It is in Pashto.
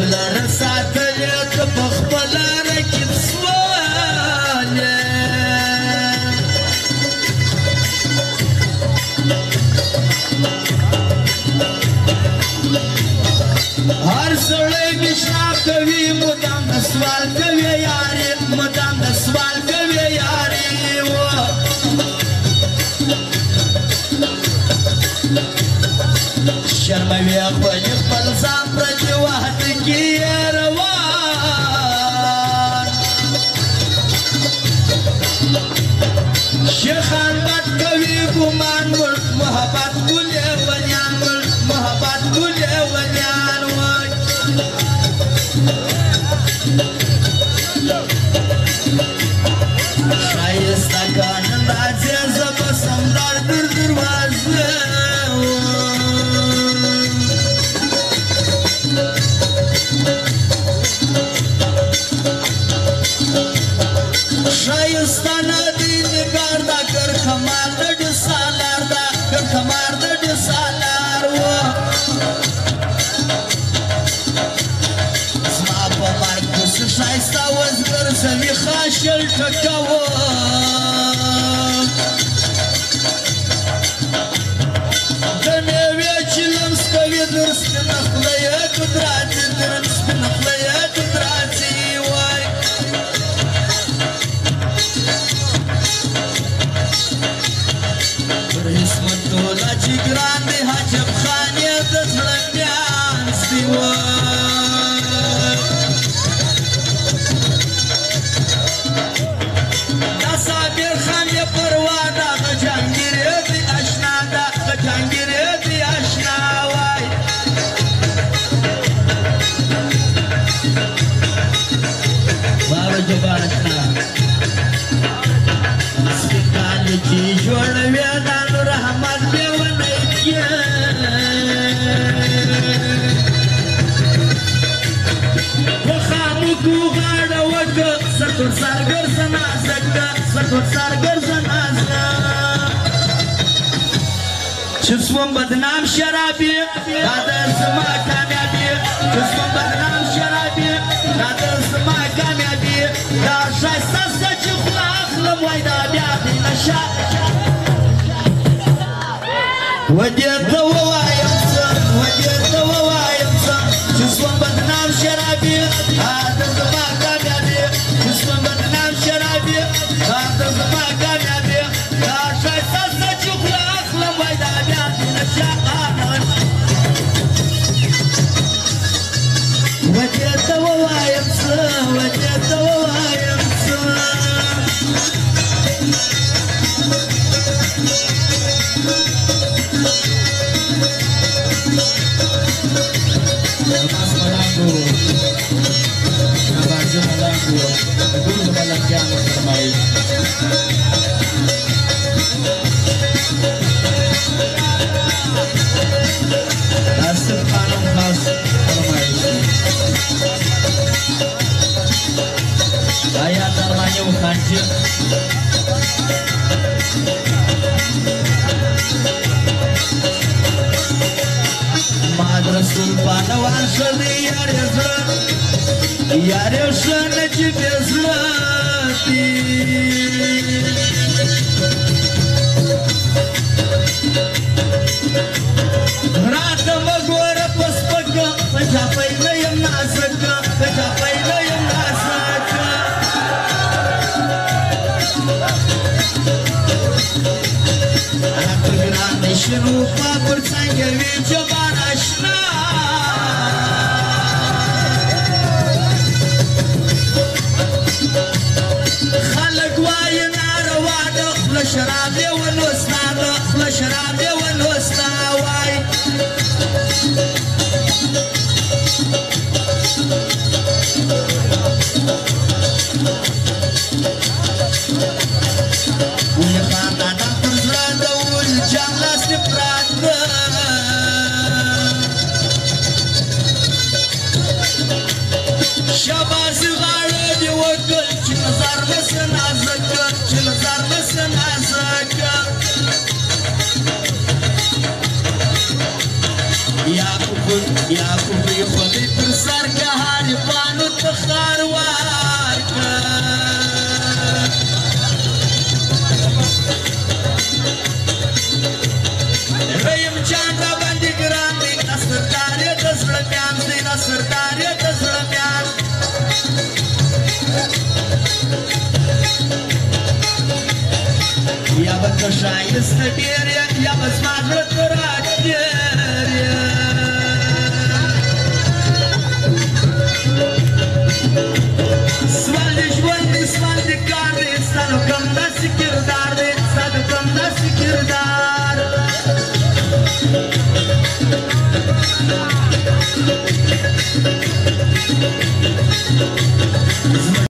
زلر ساتلې ته په خپل رکب سواله هر سړی مشنا کوي مدام د سوال کوي یاري مدام د سوال کوي یاري شرموي خپل ځان پردي وخت کې روان شیخان بد کوي ګمان محبت ګلې ونیان محبت ګلې ونیان شایسته کانن راځي زه سمدار در دروازه شایستانه دی نگار دا گر خمار دا ډ سالار دا گر خمار دا ډ سالار و زما په مرګ کوس شایسته وزګر زوی خاشل ټکاوه د میوې چې لمس کوي در سپینه خوله یې قدراتي در سپینه خوله یې قدراتي وای اسمتولا چې ګران دی حجب خان یې د زړه ډانس دی دا صابر خان یې پروا ده د جهانګیر دی اشنا ده د جهانګیر دی اشنا وای بابا جبار اشنا سپیکال چې جوړوي رحمت به ونه کیه وخامو کو غاړه وکړه سرتور سرګر زنا زکه سرتور سرګر زنا چې څوم بدنام شرابي دا د زما کامیابي چې څوم بدنام شرابي دا د زما کامیابي دا شایسته چې خو اخلم وای دا بیا دې نشه وديت ووايم وديت ووايم جسم بدنام شرابي هذا زمان كاميابي جسم بدنام شرابي هذا زمان كاميابي يا شايسة سجوك لأخلم ويدا بياتي نشاقانا وديت ووايم وديت ووايم Ayat armanya ukanci Madrasul panawan sadi yare sana cibezlati Rata magora paspaka Pajapai layam nasaka Pajapai layam nasaka Anak geran nishirupa bersanggawi jaman ashna خلق واي ناروا دخل شرابي ونوسنا دخل شرابي ونوسنا واي ولخانا نخل زرادة والجاملة سبرادة شباز غاړه دی وکړ چې نظر مسنا زکه چې نظر مسنا زکه یا Șaistă bere, ia mă smagră tăratere. Svalde, jvalde, svalde, carne, stană